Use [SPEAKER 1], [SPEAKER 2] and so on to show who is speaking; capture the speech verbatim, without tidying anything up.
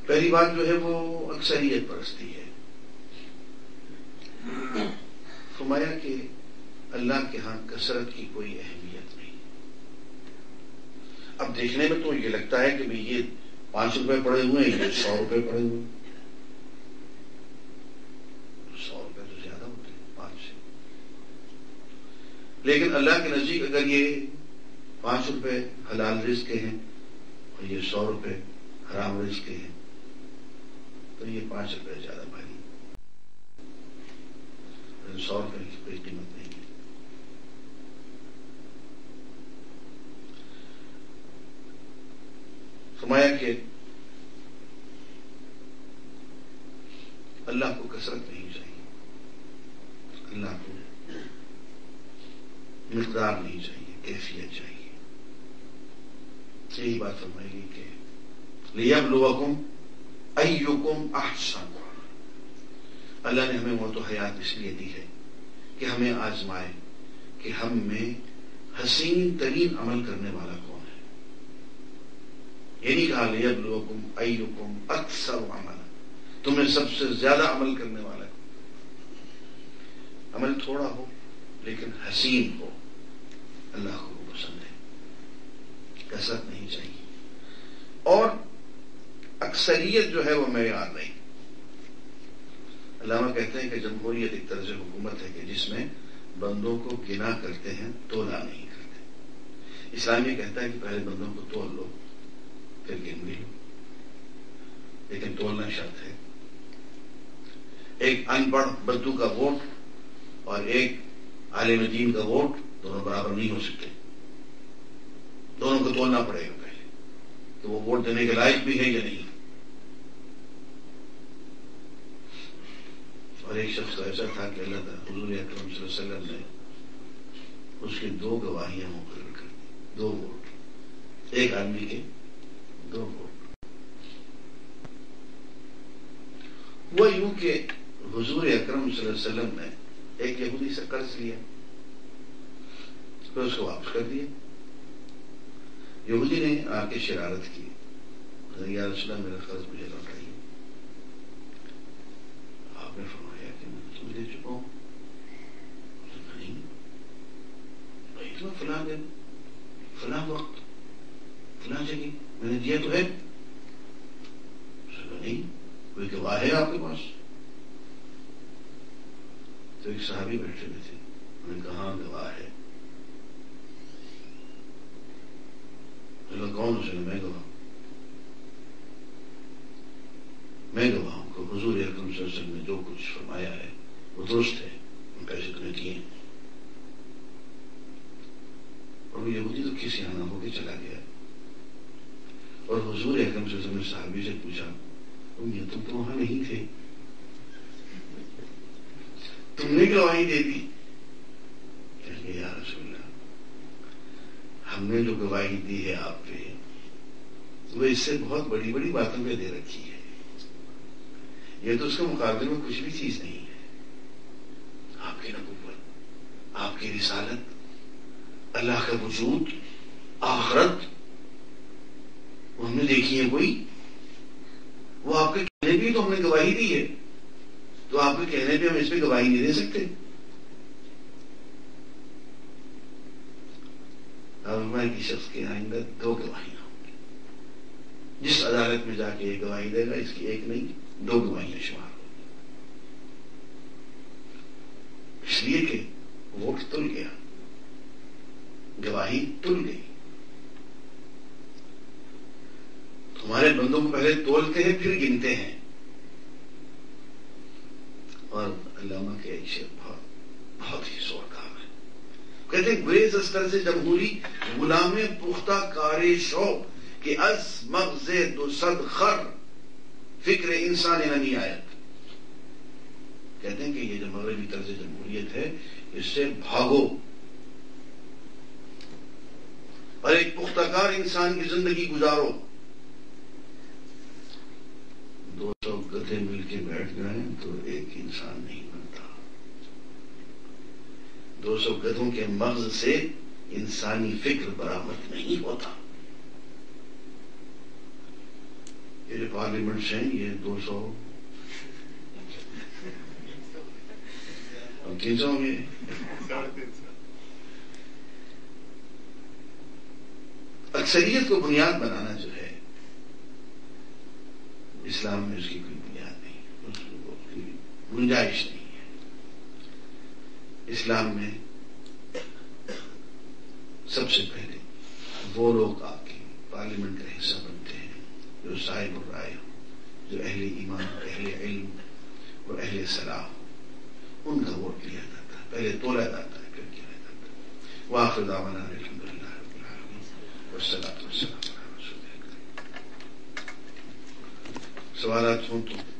[SPEAKER 1] پہلی بات جو ہے وہ اکثریت پرستی ہے. فرمایا کہ اللہ کے ہاں کثرت کی کوئی اہمیت نہیں. اب دیکھنے میں تو یہ لگتا ہے کہ یہ پانچ روپے پڑے ہوئے ہیں، یہ سو روپے پڑے ہوئے ہیں. سو روپے تو زیادہ ہوتے ہیں پانچ سے، لیکن اللہ کے نزدیک اگر یہ پانچ روپے حلال رزق کے ہیں اور یہ سو روپے حرام رزق کے ہیں تو یہ پانچ روپے زیادہ بھاری، سو روپے کی کوئی قیمت نہیں ہے. فرمایا کہ اللہ کو کثرت نہیں چاہیے، اللہ کو مقدار نہیں چاہیے، کیفیت چاہیے. یہی بات فرمائی گئی کہ لِيَبْلُوَكُمْ أَيُّكُمْ أَحْسَنُ. اللہ نے ہمیں موت و حیات اس لیے دی ہے کہ ہمیں آزمائے کہ ہم میں حسین ترین عمل کرنے والا کون ہے. یہ نہیں کہا لِيَبْلُوَكُمْ أَيُّكُمْ أَكْثَرُ عَمَلًا، تم میں سب سے زیادہ عمل کرنے والا کون. عمل تھوڑا ہو لیکن حسین ہو، اللہ کو پسند ہے. کثرت نہیں چاہیے. اور اکثریت جو ہے وہ معیار نہیں. علامہ کہتے ہیں کہ جمہوریت ایک طرز حکومت ہے کہ جس میں بندوں کو گنا کرتے ہیں، تولا نہیں کرتے. اسلام یہ کہتا ہے کہ پہلے بندوں کو تول لو پھر گن بھی لو، لیکن تولنا شرط ہے. ایک ان پڑھ بدو کا ووٹ اور ایک عالم دین کا ووٹ دونوں برابر نہیں ہو سکتے. دونوں کو تولنا پڑے گا پہلے کہ وہ ووٹ دینے کے لائق بھی ہے یا نہیں. اور ایک شخص تو ایسا تھا کہ اللہ تعالیٰ حضور اکرم صلی اللہ علیہ وسلم نے اس کی دو گواہیاں مقرر کر دی، دو ووٹ، ایک آدمی کے دو ووٹ. وہ یوں کہ حضور اکرم صلی اللہ علیہ وسلم نے ایک یہودی سے قرض لیا، پھر اس کو واپس کر دیا. یہودی نے آ کے شرارت کی، یا رسول اللہ میرا قرض مجھے لوٹائیے. آپ نے فرمایا کہ میں تم دے چکا ہوں. نہیں بھائی، تو فلاں دن فلاں وقت فلاں جگہ میں نے دیا تو ہے. نہیں، کوئی گواہ ہے آپ کے پاس؟ تو ایک صحابی بیٹھے ہوئے تھے، انہوں نے کہا گواہ ہے. کون؟ اس نے میں گواہ میں گواہ ہوں کہ حضور اکرم صلی اللہ علیہ وسلم نے جو کچھ فرمایا ہے وہ درست ہے، ان پیسے تمہیں دیے. اور وہ یہودی تو کسی آنا ہو کے چلا گیا. اور حضور اکرم صلی اللہ علیہ وسلم نے صحابی سے پوچھا، یہ تم تو وہاں نہیں تھے، تم نے گواہی دے دی. کہ یا رسول اللہ، ہم نے جو گواہی دی ہے آپ پہ وہ اس سے بہت بڑی بڑی باتوں پہ دے رکھی ہے، یہ تو اس کے مقابلے میں کچھ بھی چیز نہیں ہے. آپ کی نبوت، آپ کی رسالت، اللہ کا وجود، آخرت، وہ ہم نے دیکھی ہے کوئی. وہ آپ کے کہنے بھی تو ہم نے گواہی دی ہے، تو آپ کے کہنے پہ ہم اس پہ گواہی نہیں دے سکتے. کی شخص کے آئندہ دو گواہیاں ہوں گی. جس عدالت میں جا کے یہ گواہی دے گا اس کی ایک نہیں دو گواہیاں شمار ہوگی. اس لیے کہ ووٹ تل گیا، گواہی تل گئی. تمہارے بندوں کو پہلے تولتے ہیں پھر گنتے ہیں. اور علامہ کے ایک شعر بہت بہت ہی زور کا ہے، کہتے ہیں گریز از طرز جمہوری غلام پختہ کار شوق کہ از مغز دو صد خر فکر انسان نمی آیت. کہتے ہیں کہ یہ جو مغربی طرز جمہوریت ہے اس سے بھاگو اور ایک پختہ کار انسان کی زندگی گزارو. دو سو گدھے مل کے بیٹھ گئے تو ایک انسان نہیں بنتا. دو سو گدھوں کے مغز سے انسانی فکر برآمد نہیں ہوتا. یہ جو پارلیمنٹس ہیں یہ دو سو اور تین سو میں اکثریت کو بنیاد بنانا جو ہے اسلام میں اس کی کوئی بنیاد نہیں، اس کی گنجائش نہیں ہے۔ اسلام میں سب سے پہلے وہ لوگ آ کے پارلیمنٹ کا حصہ بنتے ہیں جو صاحب الرائے ہوں، جو اہل ایمان، اہل علم اور اہل صلاح ہوں، ان کا ووٹ لیا جاتا ہے، پہلے تولا جاتا ہے پھر کیا جاتا ہے۔ وآخر دعوانا الحمدللہ رب العالمین والصلاۃ والسلام علی رسول اللہ۔ سوالات ہوں تو